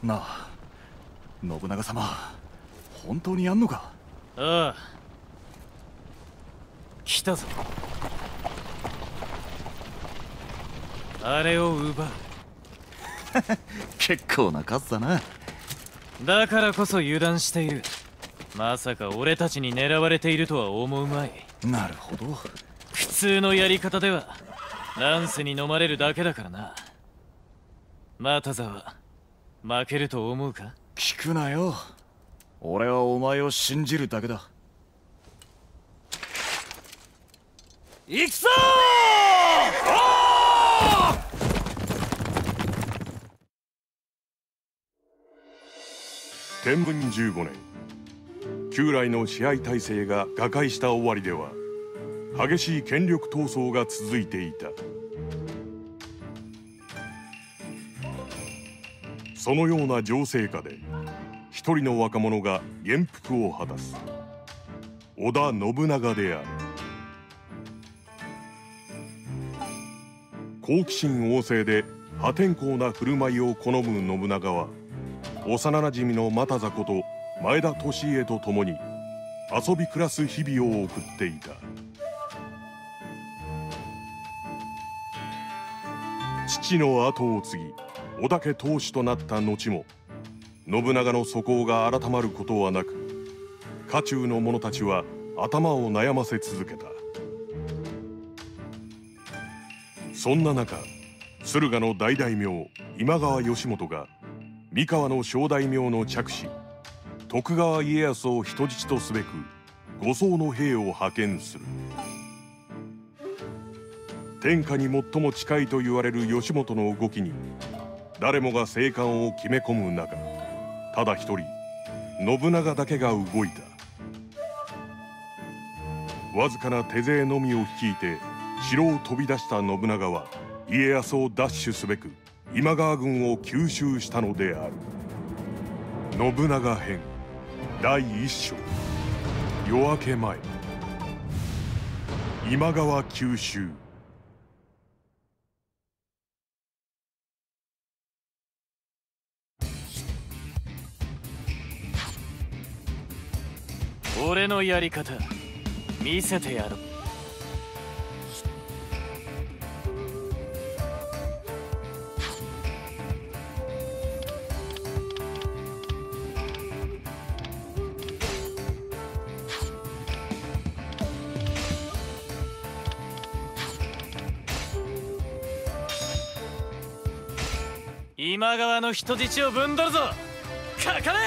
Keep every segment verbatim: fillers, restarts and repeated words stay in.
なあ、信長様、本当にやんのか？ ああ、来たぞ。あれを奪う。 結構な数だな。 だからこそ油断している。まさか俺たちに狙われているとは思うまい。 なるほど。 普通のやり方ではランスに飲まれるだけだからな。マタザは負けると思うか？ 聞くなよ。俺はお前を信じるだけだ。行くぞー！ 天文じゅうごねん、旧来の支配体制が瓦解した終わりでは激しい権力闘争が続いていた。そのような情勢下で一人の若者が元服を果たす。織田信長である。好奇心旺盛で破天荒な振る舞いを好む信長は、幼なじみの又座こと前田利家と共に遊び暮らす日々を送っていた。父の後を継ぎ織田家当主となった後も、信長の素行が改まることはなく、家中の者たちは頭を悩ませ続けた。そんな中、駿河の大大名今川義元が三河の小大名の嫡子徳川家康を人質とすべく護送の兵を派遣する。天下に最も近いと言われる義元の動きに誰もが静観を決め込む中、ただ一人信長だけが動いた。わずかな手勢のみを率いて城を飛び出した信長は、家康を奪取すべく今川軍を急襲したのである。信長編だいいっ章、夜明け前、今川急襲。 俺のやり方見せてやろう。今川の人質をぶんどるぞ。かかれ！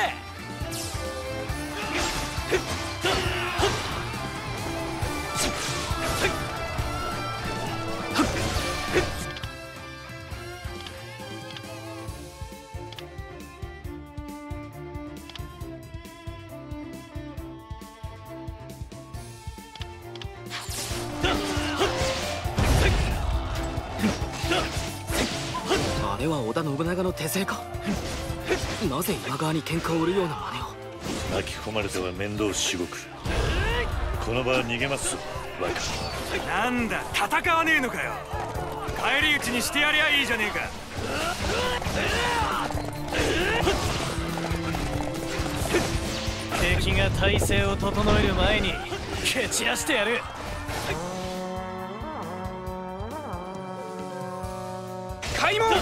あれは織田信長の手勢か。なぜ今川に喧嘩を売るような真似を。 巻き込まれては面倒しごく。この場は逃げます若。 なんだ、戦わねえのかよ。帰り討ちにしてやりゃいいじゃねえか。 敵が体勢を整える前に蹴散らしてやる。 開門！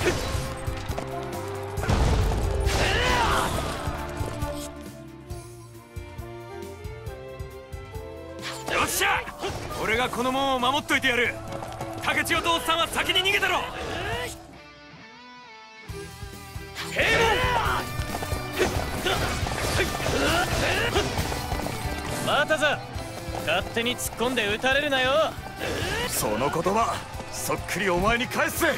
よっしゃ！俺がこの門を守っといてやる。竹千代とおっさんは先に逃げたろ。閉門！ またざ、勝手に突っ込んで撃たれるなよ。 その言葉そっくりお前に返すぜ。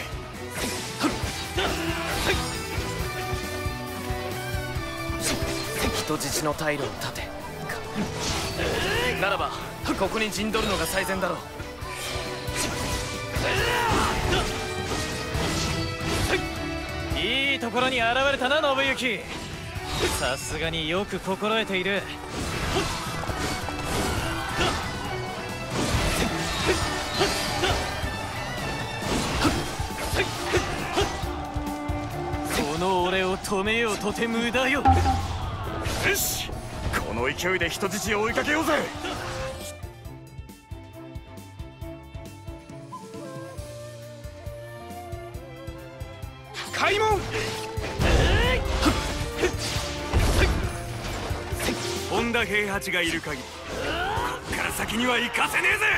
人質の退路を断てか。ならばここに陣取るのが最善だろう。いいところに現れたな信行。さすがによく心得ている。この俺を止めようとて無駄よ。 よし、この勢いで人質を追いかけようぜ。 開門。本田平八がいる限りこっから先には行かせねえぜ。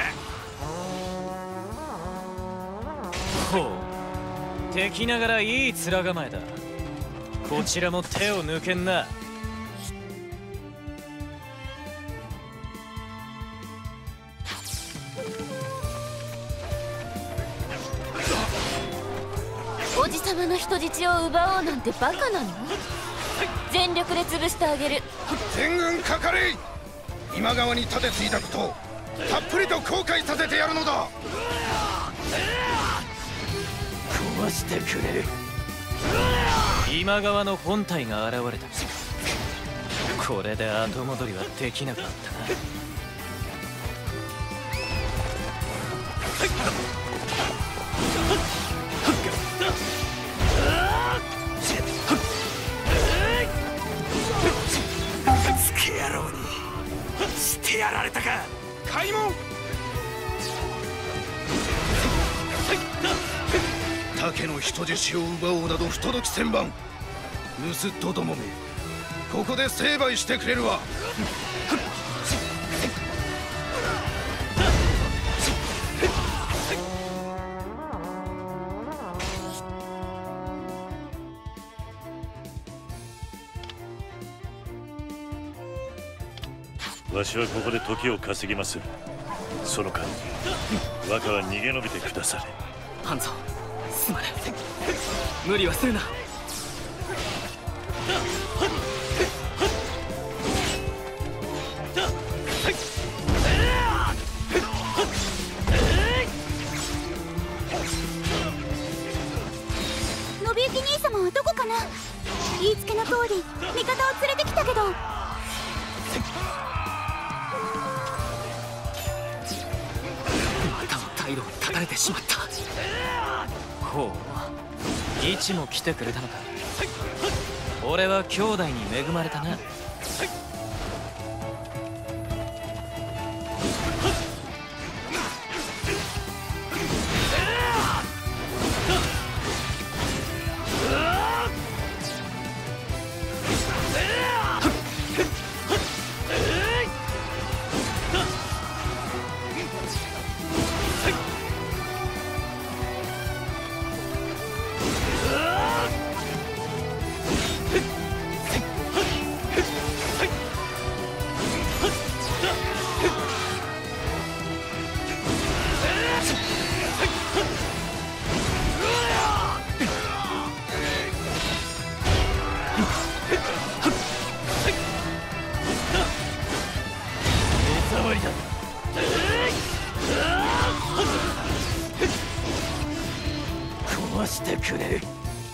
ほう、敵ながらいい面構えだ。こちらも手を抜けんな。 おじさまの人質を奪おうなんてバカなの？全力で潰してあげる。 全軍かかれ。今川に盾ついたことをたっぷりと後悔させてやるのだ。 壊してくれる。今川の本体が現れた。これで後戻りはできなかったな。 スケ野郎にしてやられたか。開門。 竹の人質を奪おうなど不届き千万。盗人どもめ、ここで成敗してくれるわ。 わしはここで時を稼ぎます。その間若は逃げ延びてくだされ。 半蔵、すまぬ。無理はするな。 信行兄様はどこかな。言いつけの通り味方を連れてきたけど。 またの退路を断たれてしまった。 ほう、イチも来てくれたのか。俺は兄弟に恵まれたな。壊してくれる。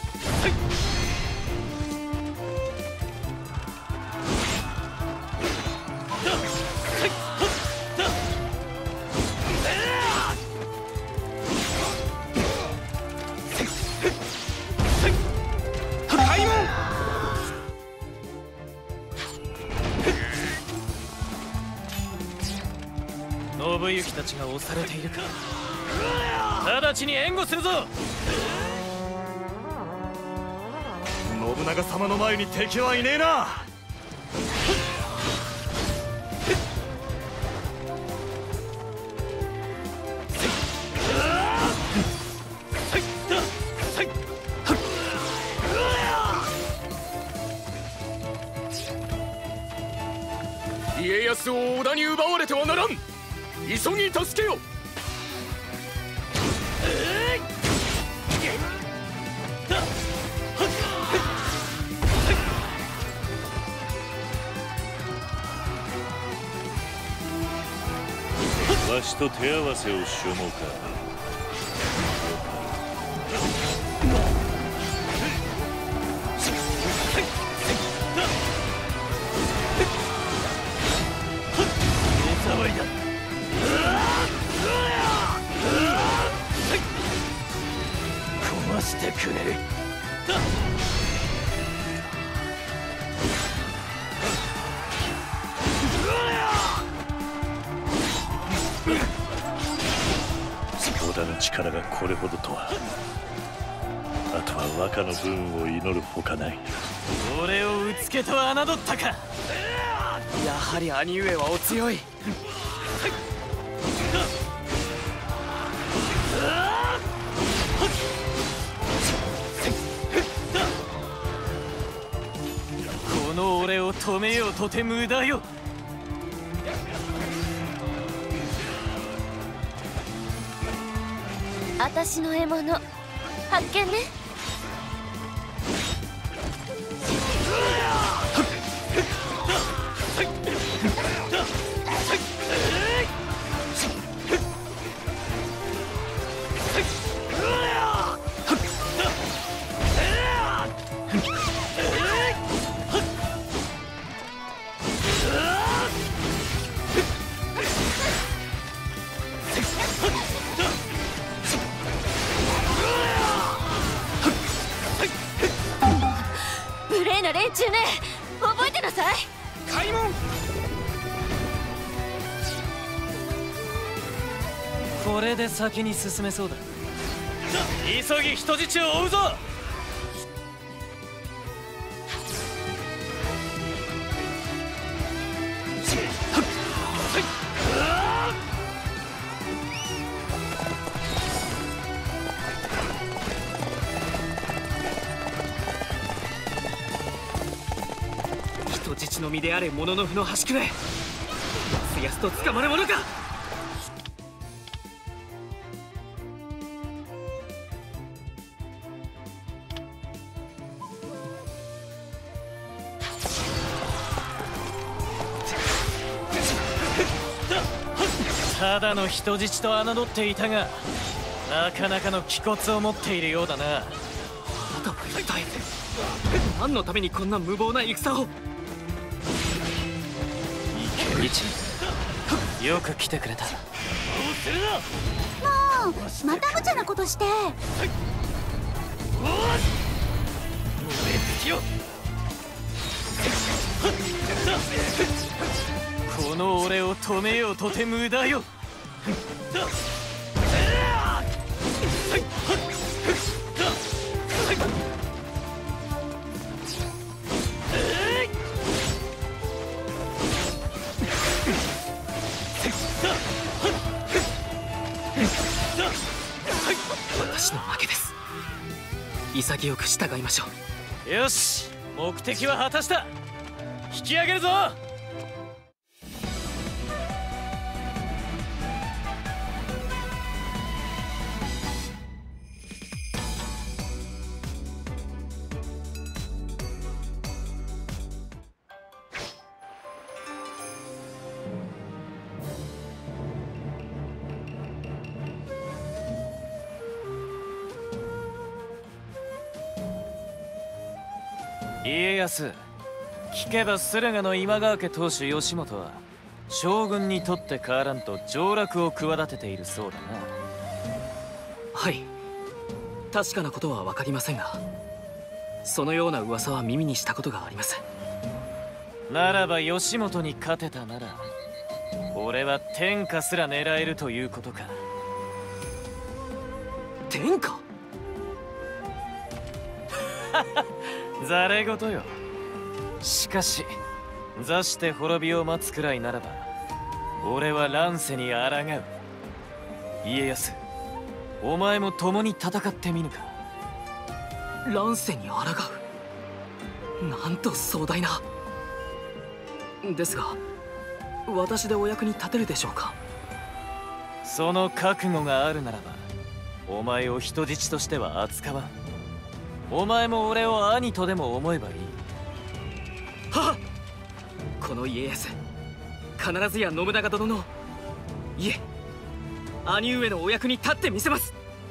信行たちが押されているか。直ちに援護するぞ。 信長様の前に敵はいねえな。 家康を織田に奪われてはならん。急ぎ助けよ。 わしと手合わせをしよもうか。 手触りだ。壊してくれる。 織田の力がこれほどとは。あとは若の分を祈るほかない。 俺をうつけと侮ったか。 やはり兄上はお強い。 この俺を止めようとて無駄よ。 私の獲物発見ね。無礼な連中ね、覚えてなさい。 開門。 これで先に進めそうだ。急ぎ人質を追うぞ。 人質の身であれモノノフの端くれ。やすやすと捕まるものか。 ただの人質と侮っていたが、なかなかの気骨を持っているようだな。 あなたは一体何のためにこんな無謀な戦を。 池一よく来てくれた。 もうまた無茶なことして。 この俺を止めようとて無駄よ。 私の負けです。潔く従いましょう。よし、目的は果たした。引き上げるぞ。家康、聞けば駿河の今川家当主義元は将軍にとって変わらんと上洛を企てているそうだな。 はい、確かなことは分かりませんが、そのような噂は耳にしたことがあります。 ならば義元に勝てたなら、俺は天下すら狙えるということか。 天下ざれ言よ。しかし座して滅びを待つくらいならば、俺は乱世に抗う。家康、お前も共に戦ってみぬか。 乱世に抗う、なんと壮大な。ですが私でお役に立てるでしょうか。 その覚悟があるならば、お前を人質としては扱わん。お前も俺を兄とでも思えばいい。 はっ、この家康、必ずや信長殿の、いえ兄上のお役に立ってみせます。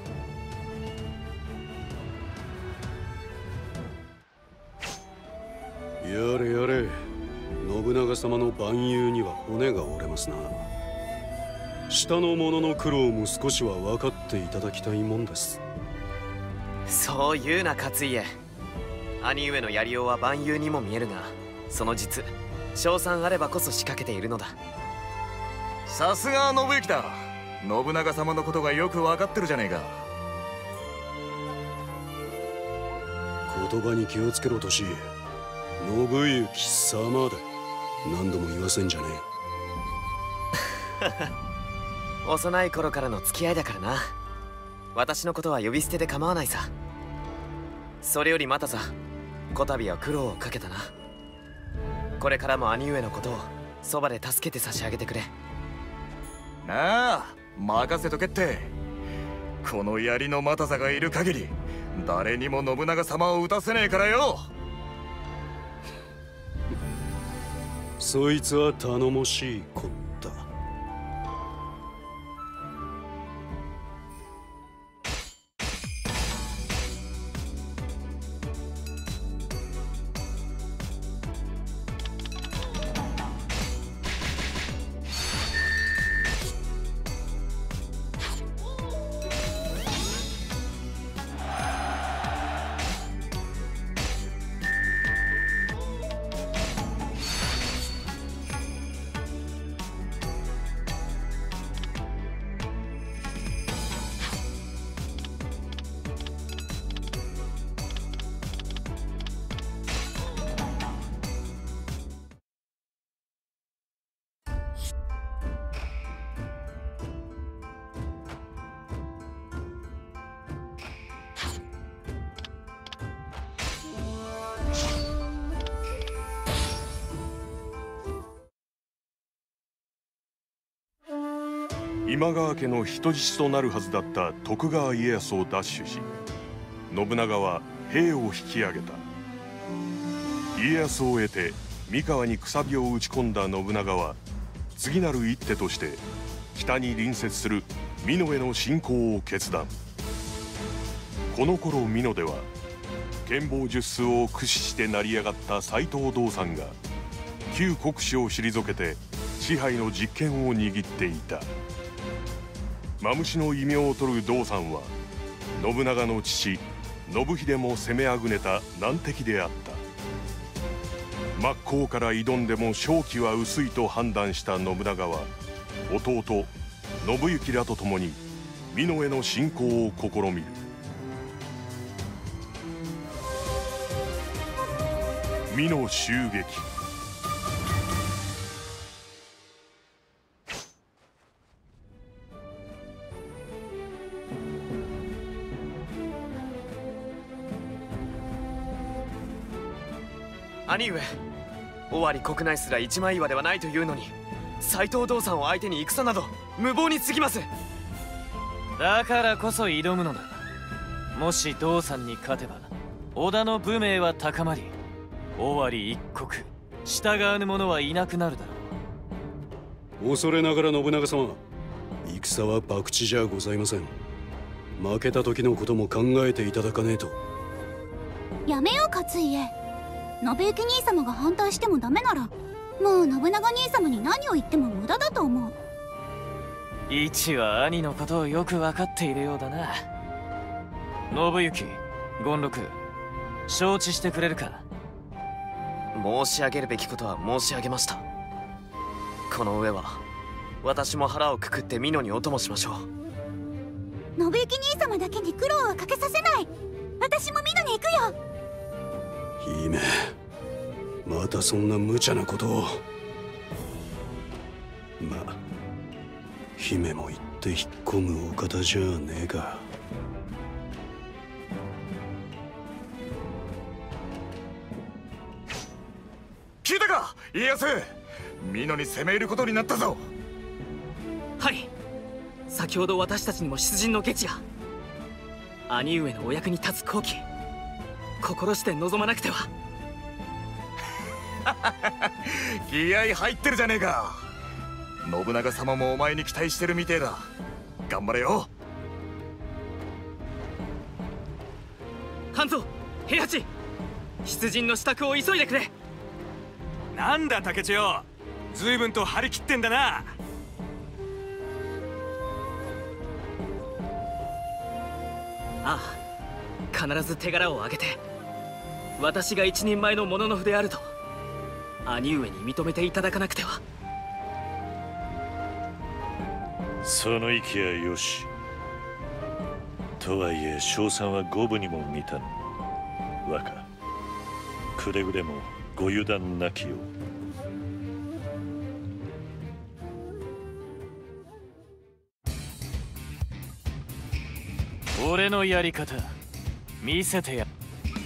やれやれ、信長様の蛮勇には骨が折れますな。下の者の苦労も少しは分かっていただきたいもんです。 そう言うな勝家。兄上のやりようは蛮勇にも見えるが、その実勝算あればこそ仕掛けているのだ。 さすが信行だ。 信長様のことがよく分かってるじゃねえか。 言葉に気をつけろとし。信行様だ。何度も言わせんじゃねえ。幼い頃からの付き合いだからな。私のことは呼び捨てで構わないさ。それよりまたさ、こたびは苦労をかけたな。これからも兄上のことをそばで助けて差し上げてくれ。 なあ、任せとけって。この槍の又さがいる限り誰にも信長様を討たせねえからよ。 そいつは頼もしいこった。 今川家の人質となるはずだった徳川家康を奪取し、信長は兵を引き上げた。家康を得て三河にくさびを打ち込んだ信長は、次なる一手として北に隣接する美濃への侵攻を決断。この頃美濃では剣謀術数を駆使して成り上がった斎藤道三が旧国主を退けて支配の実権を握っていた。マムシの異名を取る道三は信長の父信秀も攻めあぐねた難敵であった。真っ向から挑んでも勝機は薄いと判断した信長は、弟信行らと共に美濃への侵攻を試みる。美濃襲撃。 兄上、尾張国内すら一枚岩ではないというのに、斎藤道三を相手に戦など無謀に過ぎます。だからこそ挑むのだ。もし道三に勝てば織田の武名は高まり、尾張一国従わぬ者はいなくなるだろう。恐れながら信長様、戦は博打じゃございません。負けた時のことも考えていただかねえと。 やめよう勝家。信行兄様が反対してもダメなら、もう信長兄様に何を言っても無駄だと思う。 一は兄のことをよく分かっているようだな。信行、権六、承知してくれるか。申し上げるべきことは申し上げました。この上は私も腹をくくって美濃にお供しましょう。 信行兄様だけに苦労はかけさせない。私も美濃に行くよ。 姫、またそんな無茶なことを。まあ姫も言って引っ込むお方じゃねえか。 聞いたか家康、美濃に攻め入ることになったぞ。 はい、先ほど私たちにも出陣の下知が。兄上のお役に立つ好機、心して望まなくては。 気合入ってるじゃねえか。信長様もお前に期待してるみてえだ。頑張れよ。 半蔵、平八、出陣の支度を急いでくれ。 なんだ竹千代、随分と張り切ってんだな。 ああ、必ず手柄を挙げて私が一人前の物の筆であると兄上に認めていただかなくては。 その息はよし。とはいえ賞賛は五分にも満たぬ。若、くれぐれもご油断なきよう。 俺のやり方見せてや。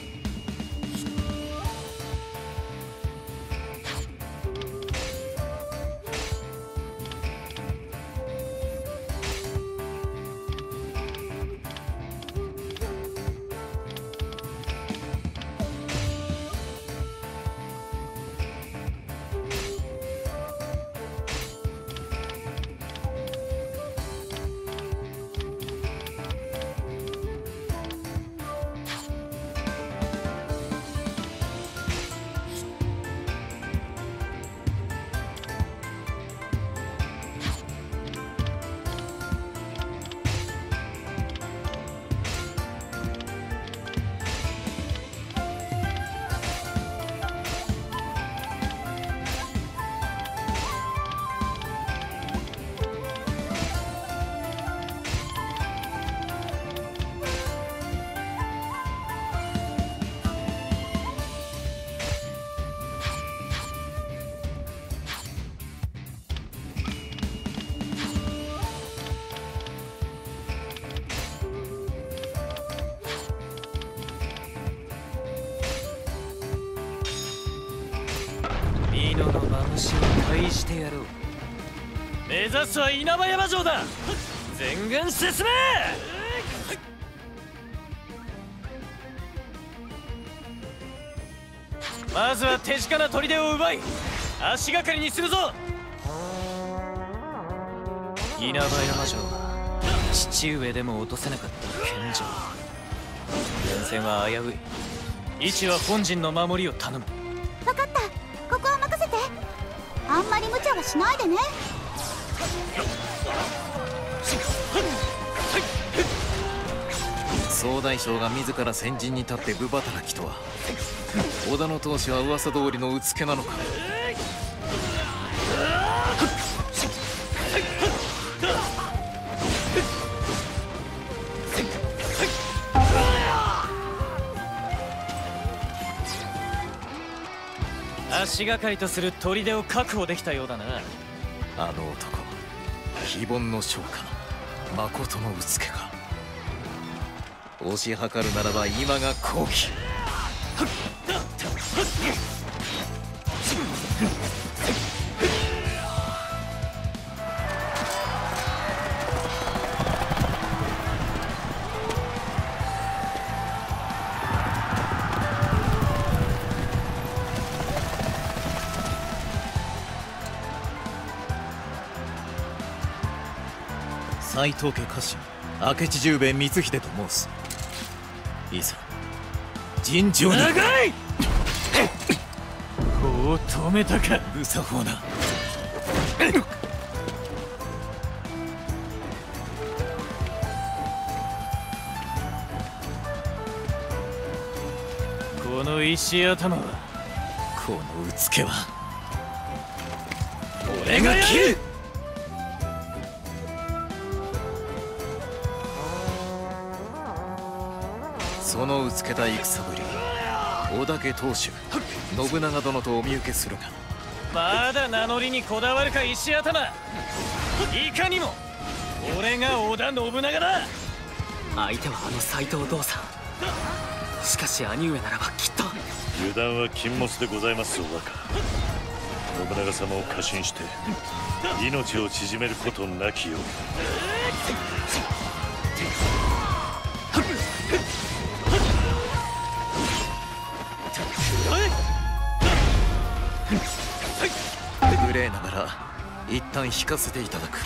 美濃のマムシを返してやろう。目指すは稲葉山城だ。全軍進め。まずは手近な砦を奪い足がかりにするぞ。稲葉山城は父上でも落とせなかった剣城。前線は危うい。位置は本陣の守りを頼む。 分かった、ここは任せて。あんまり無茶はしないでね。 総大将が自ら先陣に立って部働きとは。織田の闘志は噂通りのうつけなのか。 足がかりとする砦を確保できたようだな。 あの男、非凡の将か、誠のうつけか。推し量るならば今が好機。斎藤家家臣明智十兵衛光秀と申す。いざ尋常に。 長いこう止めたか。 無作法な。 この石頭は、 このうつけは俺が切る。 そのうつけた戦ぶり、織田家当主信長殿とお見受けするが。 まだ名乗りにこだわるか石頭。いかにも俺が織田信長だ。 相手はあの斎藤道三。しかし兄上ならばきっと。 油断は禁物でございますお若。信長様を過信して命を縮めることなきよう。 無礼ながら一旦引かせていただく。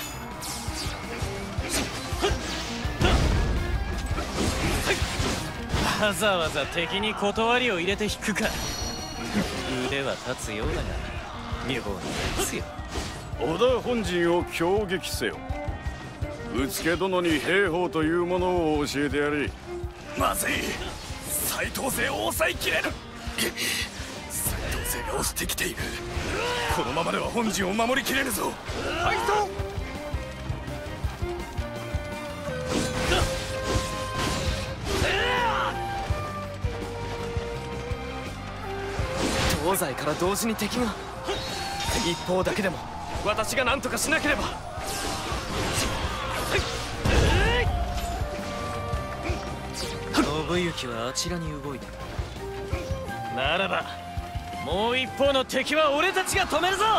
わざわざ敵に断りを入れて引くか。腕は立つようだが妙なやつよ。 織田本陣を攻撃せよ。うつけ殿に兵法というものを教えてやれ。 まずい、斎藤勢を抑えきれぬ。斎藤勢が押してきている。このままでは本陣を守りきれぬぞ。 はいと東西から同時に敵が。一方だけでも私が何とかしなければ。 信行はあちらに動いた。ならばもう一方の敵は俺たちが止めるぞ。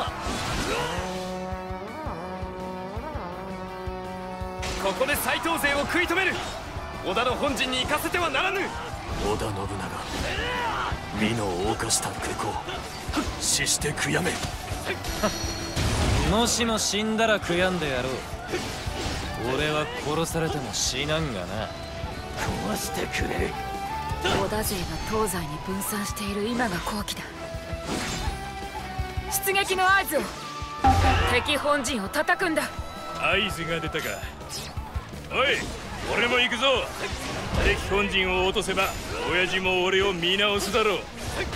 ここで斎藤勢を食い止める。織田の本陣に行かせてはならぬ。 織田信長、美濃を犯した愚行、死して悔やめ。 もしも死んだら悔やんでやろう。俺は殺されても死なんがな。壊してくれ。 織田勢が東西に分散している今が好機だ。出撃の合図を。敵本陣を叩くんだ。 合図が出たか。おい、俺も行くぞ。敵本陣を落とせば親父も俺を見直すだろう。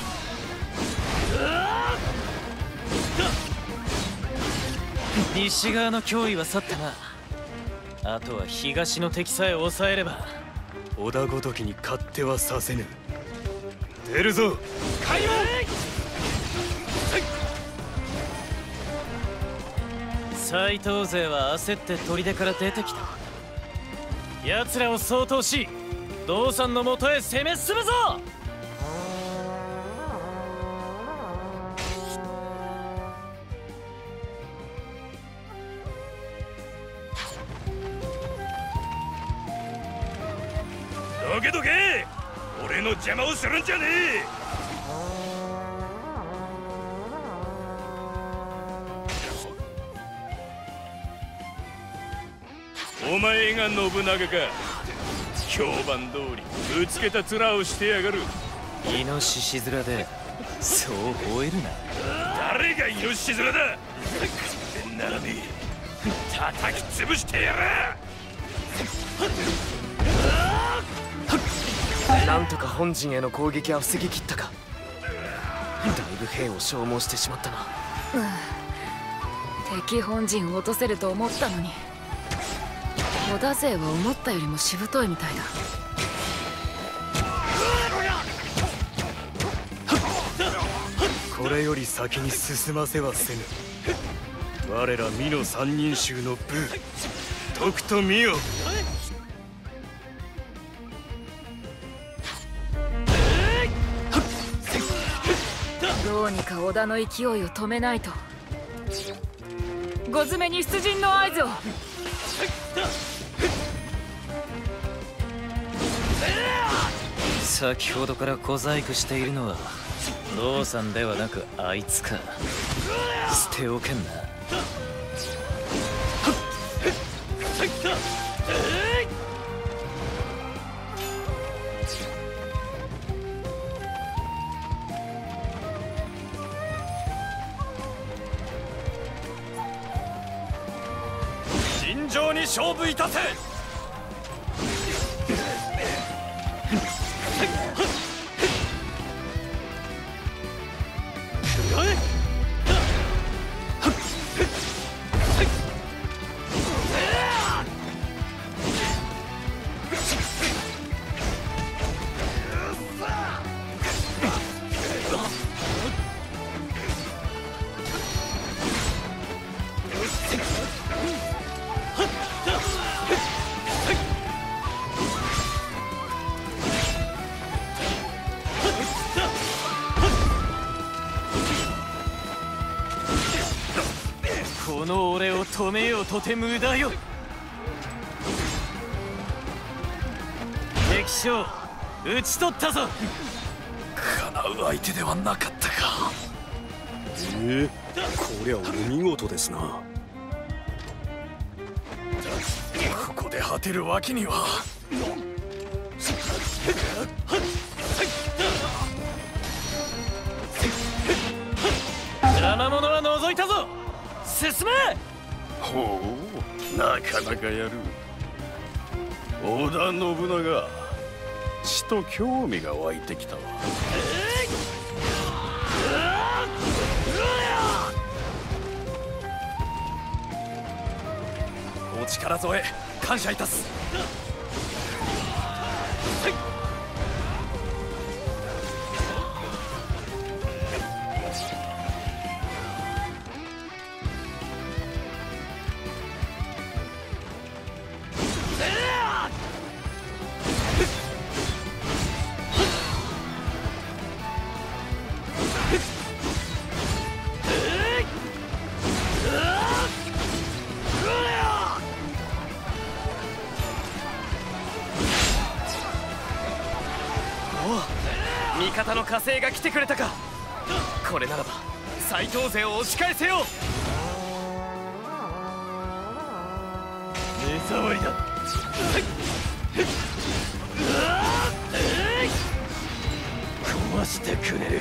西側の脅威は去ったな。あとは東の敵さえ抑えれば。 織田ごときに勝手はさせぬ。出るぞ。 開門。 斎藤勢は焦って砦から出てきた。奴らを掃討し道さんのもとへ攻め進むぞ。 どけどけ、俺の邪魔をするんじゃねえ。お前が信長か。評判通りぶつけた面をしてやがる。 イノシシ面でそう吠えるな。 誰がイノシシ面だ。並び叩き潰してやら。なんとか本陣への攻撃は防ぎきったか。だいぶ兵を消耗してしまったな。 うん、敵本陣を落とせると思ったのに、織田勢は思ったよりもしぶといみたいだ。 これより先に進ませはせぬ。我ら美濃三人衆の部、とくと見よ。 どうにか織田の勢いを止めないと。ご詰めに出陣の合図を。 先ほどから小細工しているのは道さんではなくあいつか。捨ておけんな。 尋常に勝負いたせ。 この俺を止めようとて無駄よ。敵将討ち取ったぞ。 かなう相手ではなかったか。 ええ、こりゃお見事ですな。 ここで果てるわけには。 邪魔者は除いたぞ。進め。 ほう、なかなかやる。織田信長、ちと興味が湧いてきたわ。 お力添え感謝いたす。 お味方の火星が来てくれたか。これならば斎藤勢を押し返せよ。 目障りだ。壊してくれる。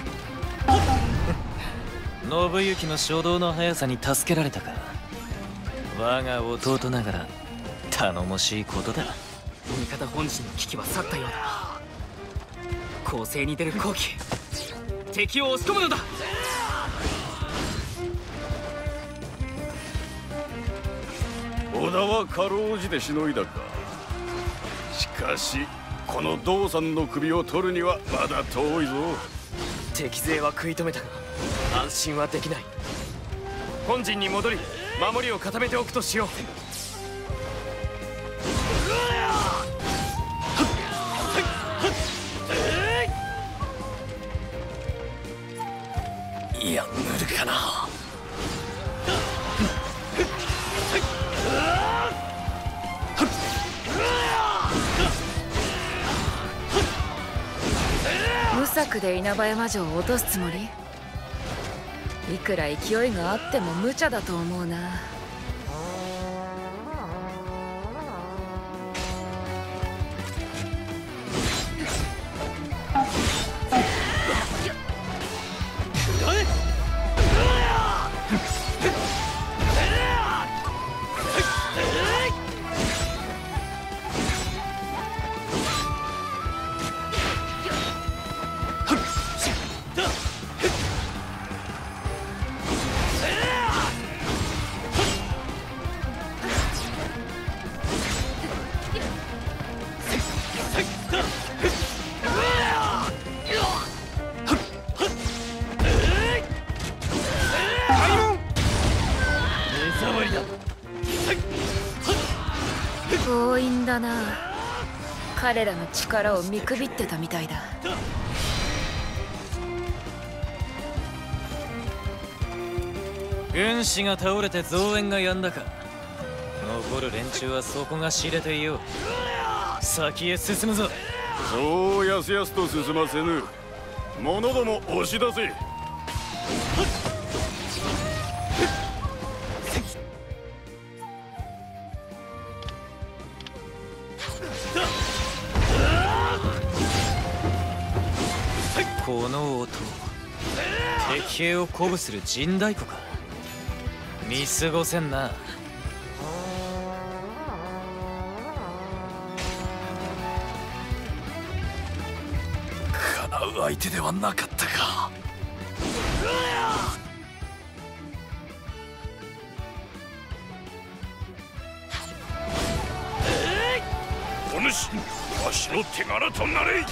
信行の初動の速さに助けられたか。我が弟ながら頼もしいことだ。 味方本陣の危機は去ったようだな。攻勢に出る後期、敵を押し込むのだ。 織田はかろうじてしのいだか。しかしこの道さんの首を取るにはまだ遠いぞ。 敵勢は食い止めたが安心はできない。本陣に戻り守りを固めておくとしよう。 いや、無理かな。 無策で稲葉山城を落とすつもり？いくら勢いがあっても無茶だと思うな。強引だな。彼らの力を見くびってたみたいだ。 軍師が倒れて増援が止んだか。残る連中は底が知れていよう。先へ進むぞ。 そうやすやすと進ませぬ。者ども押し出せ。 この音、敵兵を鼓舞する陣太鼓か。見過ごせんな。 かなう相手ではなかったか。 お主、わしの手柄となれ。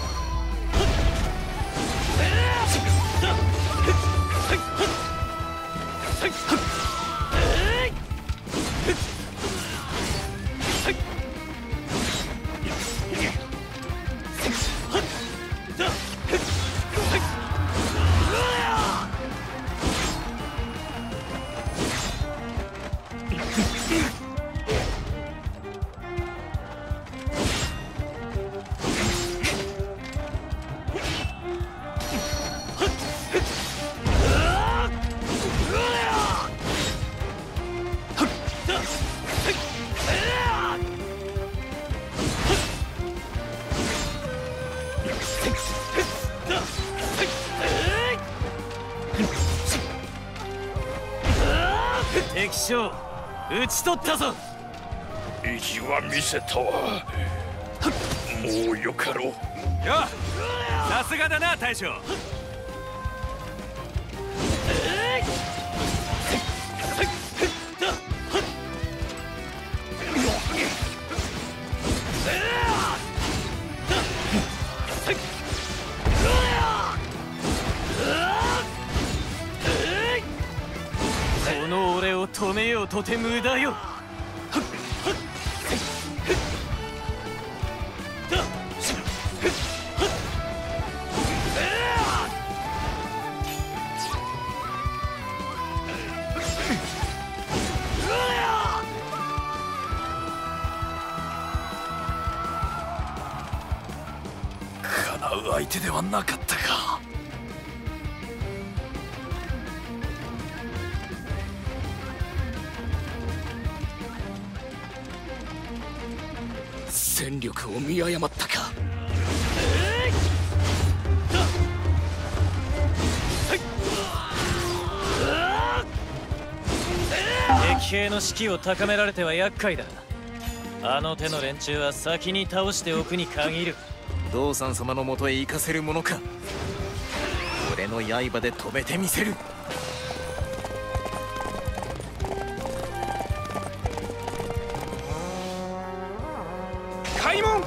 敵将討ち取ったぞ。 意地は見せたわ。もうよかろう。 よっ、さすがだな大将。この俺を止めようとて無駄よ。 かなう相手ではなかったか。 戦力を見誤ったか。 敵兵の士気を高められては厄介だ。あの手の連中は先に倒しておくに限る。 道三様のもとへ行かせるものか。俺の刃で止めてみせる。 開門。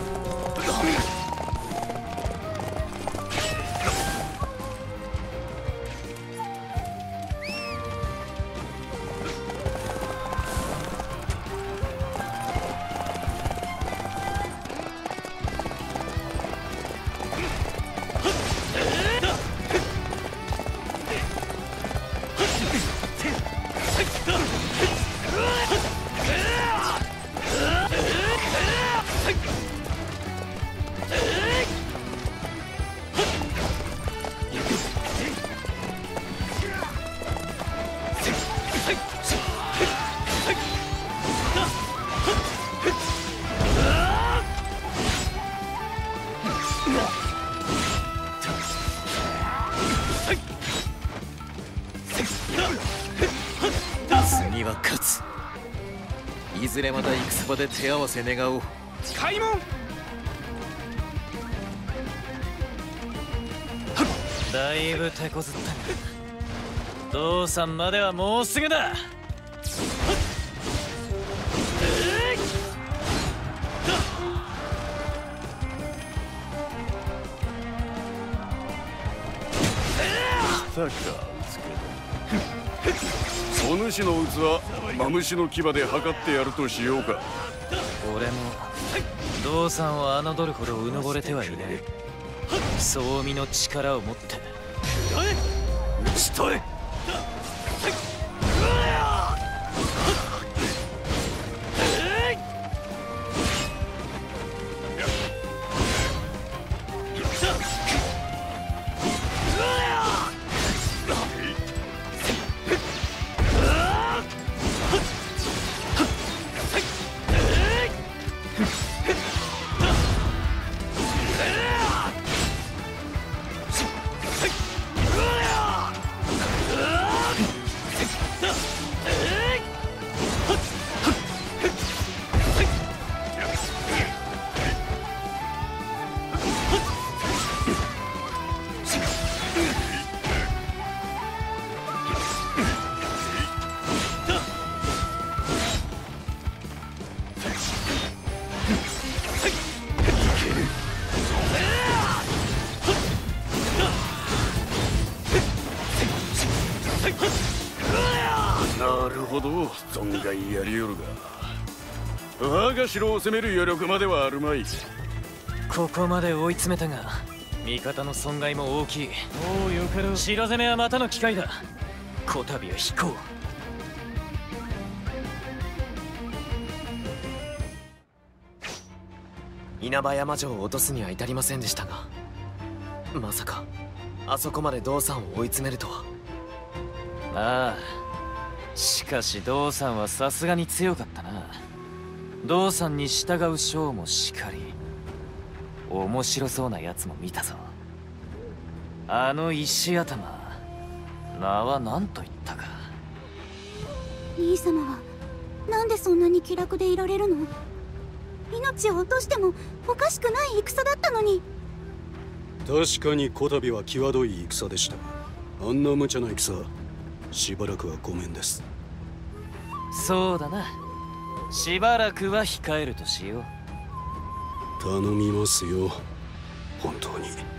次は勝つ。いずれまた戦場で手合わせ願おう。 開門。 だいぶ手こずったが、道さんまではもうすぐだ。 たかお主の器マムシの牙で測ってやるとしようか。 俺も道さんを侮るほどうぬぼれてはいない。総身の力を持って打ち取れ。 なるほど、存外やりよるが我が城を攻める余力まではあるまい。 ここまで追い詰めたが味方の損害も大きい。おうよかろう。城攻めはまたの機会だ。こたびは引こう。 稲葉山城を落とすには至りませんでしたが、まさかあそこまで道さんを追い詰めるとは。 ああ、しかし道さんはさすがに強かったな。道さんに従う将もしかり、面白そうなやつも見たぞ。あの石頭、名は何と言ったか。 兄様はなんでそんなに気楽でいられるの？命を落としてもおかしくない戦だったのに。 確かにこたびは際どい戦でした。あんな無茶な戦、しばらくはごめんです。 そうだな、しばらくは控えるとしよう。 頼みますよ、本当に。